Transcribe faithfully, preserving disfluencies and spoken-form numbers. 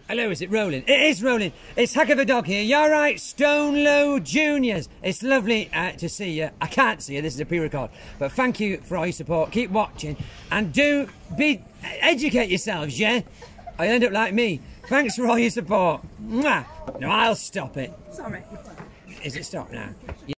Hello, is it rolling? It is rolling. It's Heck of a Dog here. You all right, Stonelow Juniors? It's lovely uh, to see you. I can't see you. This is a pre-record. But thank you for all your support. Keep watching. And do be educate yourselves, yeah? I end up like me. Thanks for all your support. Mwah. No, I'll stop it. Sorry. Is it stopped now?